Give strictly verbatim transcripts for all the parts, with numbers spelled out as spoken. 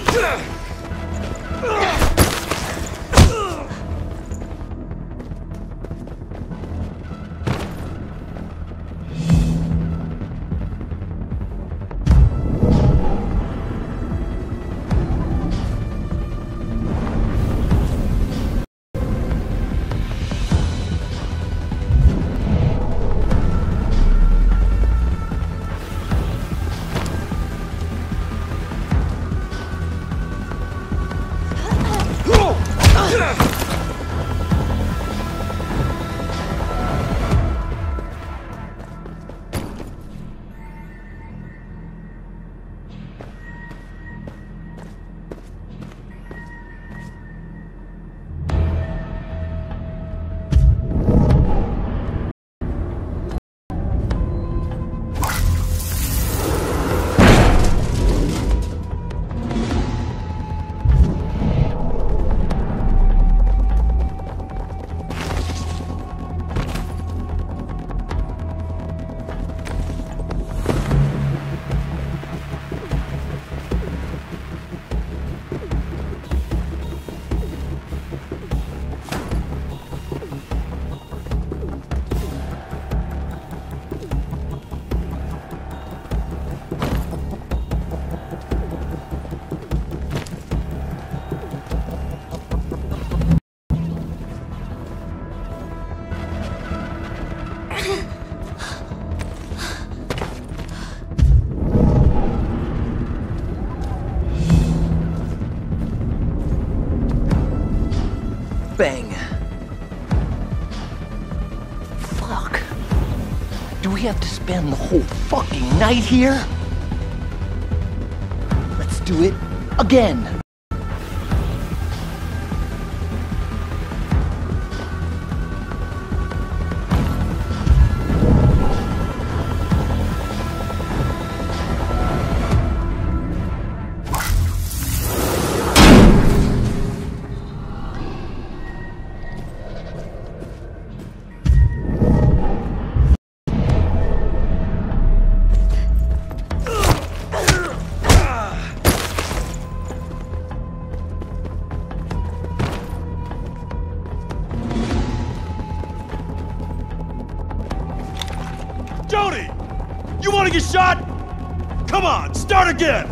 Bang. Fuck. Do we have to spend the whole fucking night here? Let's do it again. Jody! You want to get shot? Come on, start again!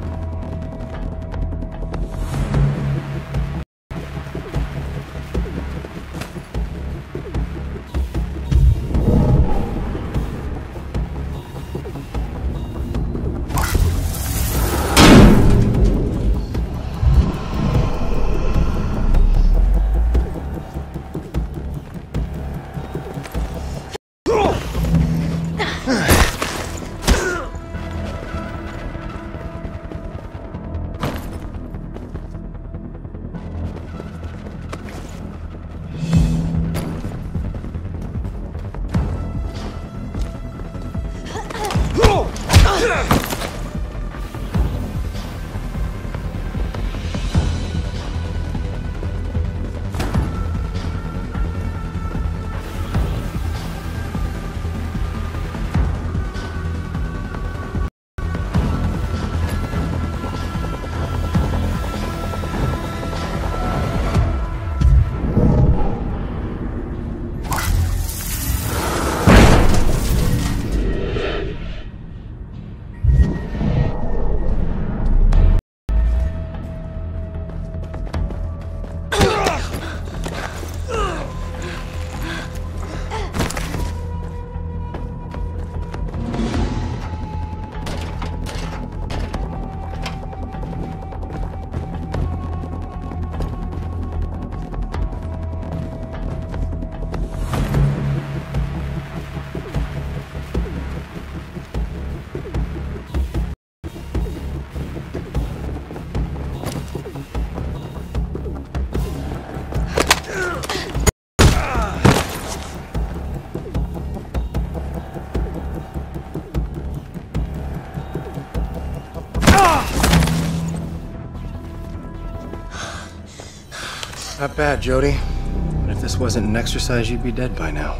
Not bad, Jody. But if this wasn't an exercise, you'd be dead by now.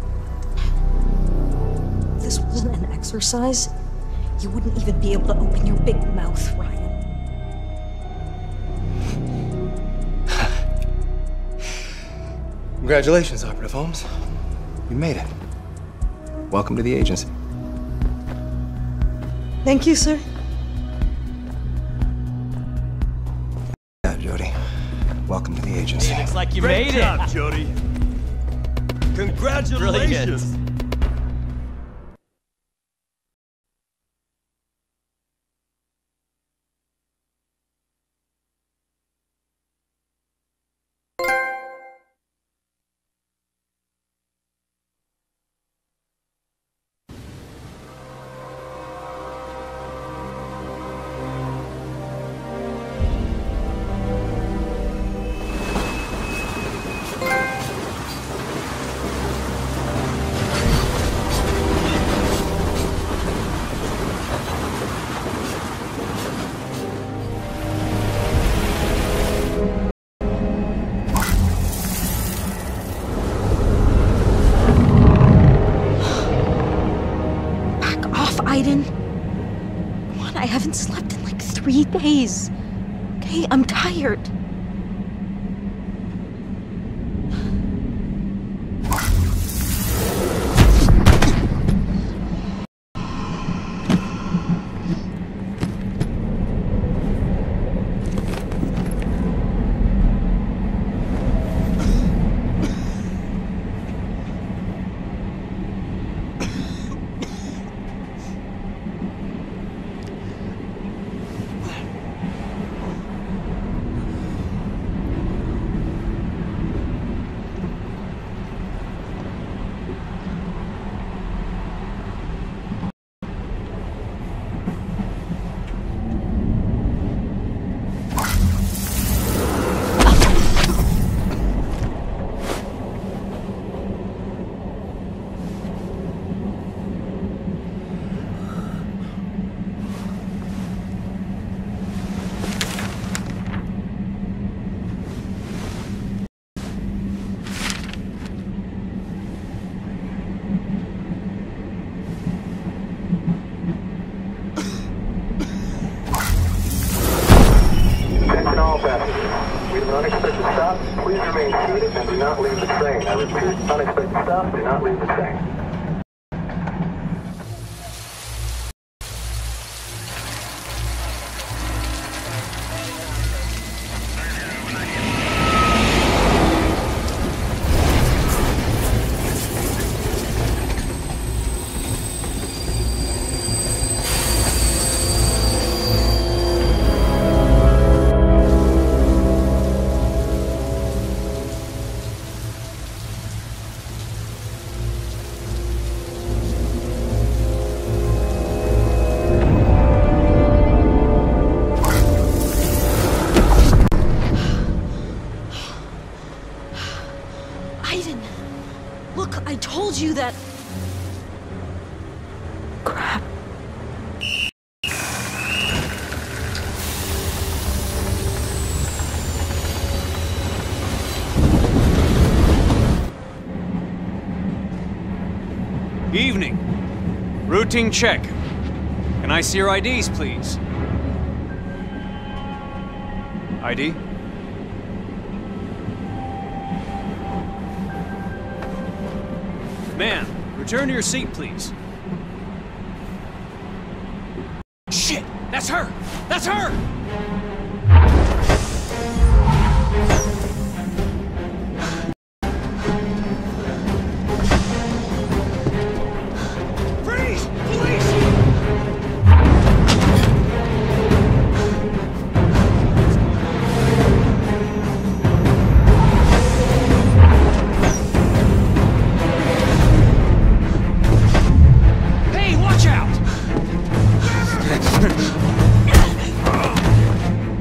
If this wasn't an exercise, you wouldn't even be able to open your big mouth, Ryan. Congratulations, Operative Holmes. You made it. Welcome to the agency. Thank you, sir. Yeah, Jody. Welcome to the agency. Looks like you Great made job, it. Jody. Congratulations. Brilliant. Aiden. Come on, I haven't slept in like three days. Okay, I'm tired. We have an unexpected stop. Please remain seated and do not leave the train. I repeat, unexpected stop. Do not leave the train. Aiden, look, I told you that... Crap. Evening. Routine check. Can I see your I Ds, please? I D? Man, return to your seat, please. Shit! That's her! That's her! Freeze! Police! Hey, watch out!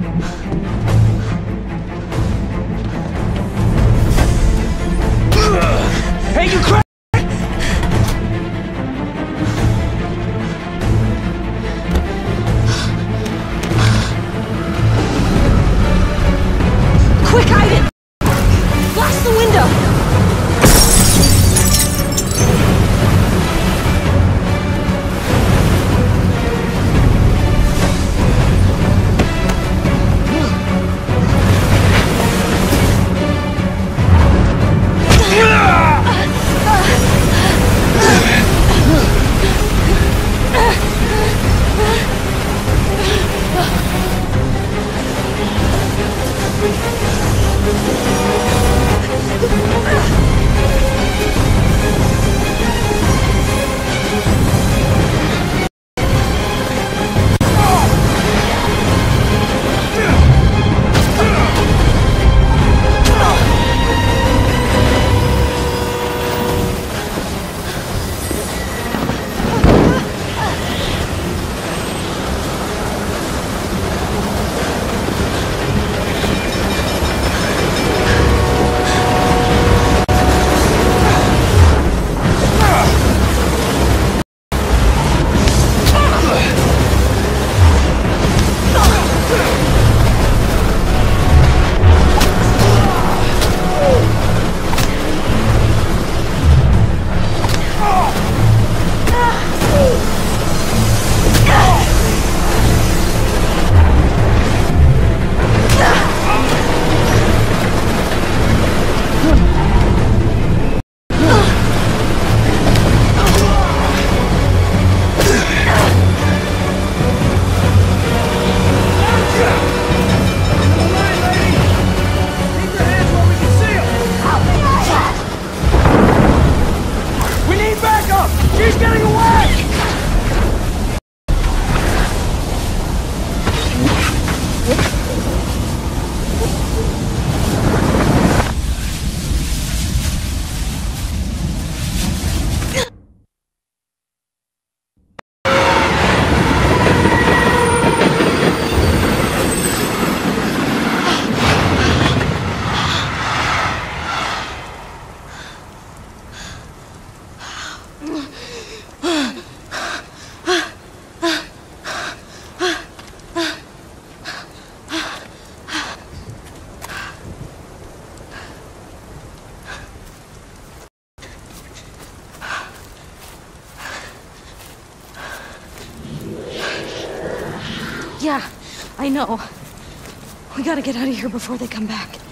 I know. We gotta get out of here before they come back.